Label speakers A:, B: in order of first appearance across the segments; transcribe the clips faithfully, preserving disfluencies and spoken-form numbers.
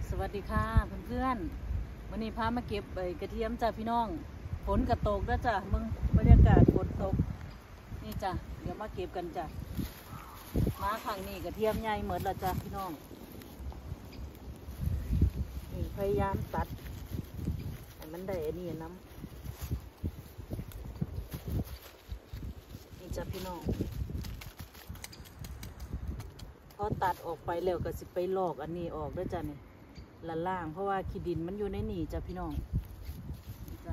A: สวัสดีค่ะเพื่อนๆวันนี้พามาเก็บกระเทียมจ้ะพี่น้องฝนกระตกแล้วจ้ะมึงบรรยากาศฝนตกนี่จ้ะเดี๋ยวมาเก็บกันจ้ะมาครั้งนี้กระเทียมใหญ่เหมือนละจ้ะพี่น้องนี่พยายามตัดให้มันได้อันนี้น้ำนี่จ้ะพี่น้องพอตัดออกไปแล้วก็สิไปลอกอันนี้ออกด้วยจ้ะนี่ละล่างเพราะว่าขี้ดินมันอยู่ในนี่จ้ะพี่น้องจ้ะ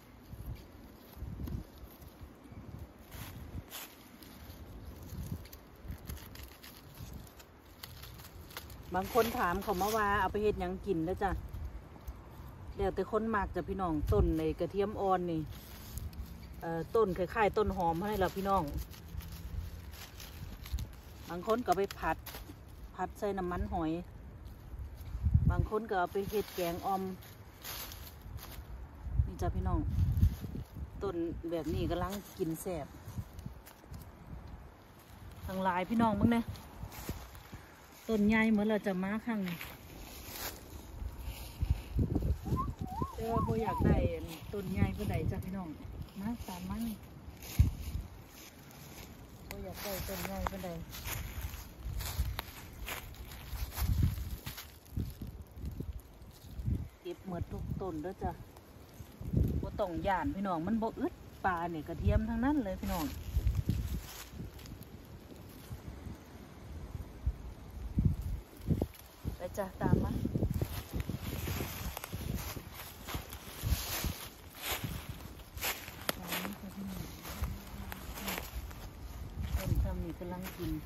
A: บางคนถามเขามาว่าเอาไปเฮ็ดหยังกินแล้วจ้ะแล้วแต่คนมากจ้ะพี่น้องต้นในกระเทียมอ่อนนี่เอ่อต้นคล้ายๆต้นหอมให้เราพี่น้องบางคนก็ไปผัดผัดใส่น้ำมันหอยบางคนก็เอาไปเฮ็ดแกงออมนี่จ้ะพี่น้องต้นแบบนี้กำลังกินแซ่บทั้งหลายพี่น้องมึงเนี่ยต้นใหญ่เหมือนเราจะมาข้างเจ้าโบอยากได้ต้นใหญ่เพื่อใดจ้ะพี่น้องมาตามมันโบอยากได้ต้นใหญ่เพื่อใดเก็บหมดทุกต้นแล้วจ้ะบ่ต้องย่านพี่น้องมันบ่อึดปลาเนี่ยกระเทียมทั้งนั้นเลยพี่น้องไปจ้ะตามมาต้นทำนี่กำลังกิน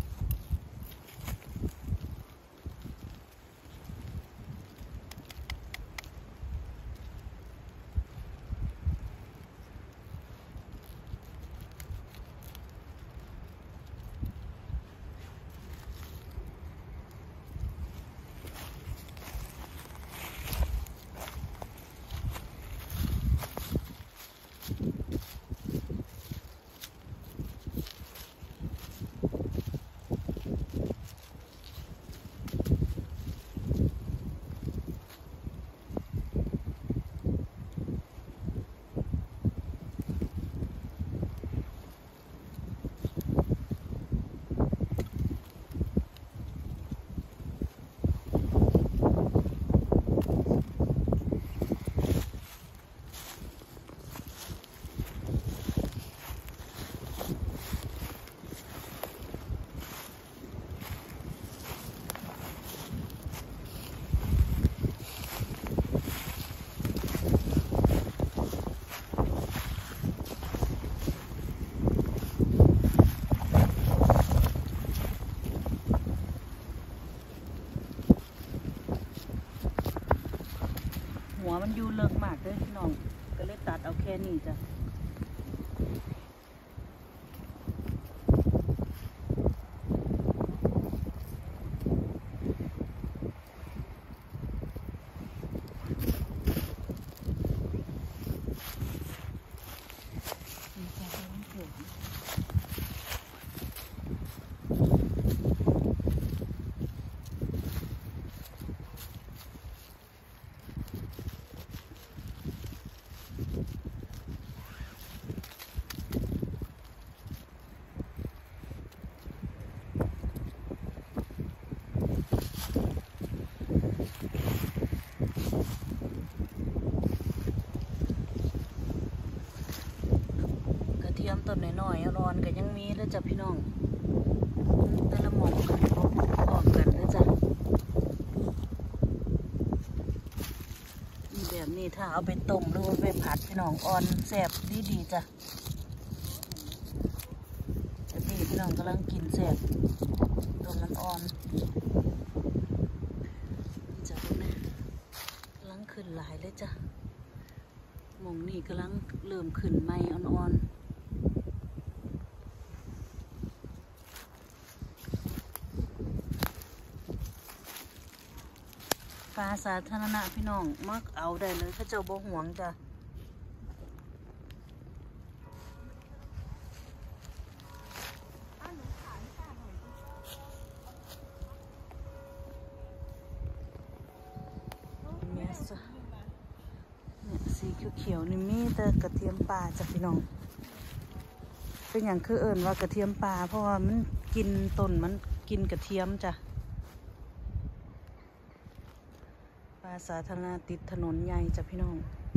A: หัวมันอยู่เลิกมากเลยพี่น้องก็เลยตัดเอาแค่นี้จ้ะต้นน้อยๆร้อนก็ยังมีแล้วจ้ะพี่น้องแต่ละหมอกกันออกกันแล้วจ้ะนี่แบบนี้ถ้าเอาไปต้มหรือว่าไปผัดพี่น้องอ่อนแซ่บดีๆจ้ะแบบนี้พี่น้องกำลังกินแซ่บต้นมันอ่อนจ้ะพวกนี้กำลังขึ้นหลายเลยจ้ะหม่องนี่กำลังเริ่มขึ้นใหม่อ่อนๆปลาสาธารณะพี่น้องมักเอาได้เลยเขาเจ้าบ่ห่วงจ้ะ
B: เ
A: เขียวๆนี่มีแต่กระเทียมป่าจ้ะพี่น้องเป็นอย่างคือเอิญว่ากระเทียมป่าเพราะว่ามันกินต้นมันกินกระเทียมจ้ะป่าสาธารณะติดถนนใหญ่จ้ะพี่น้อง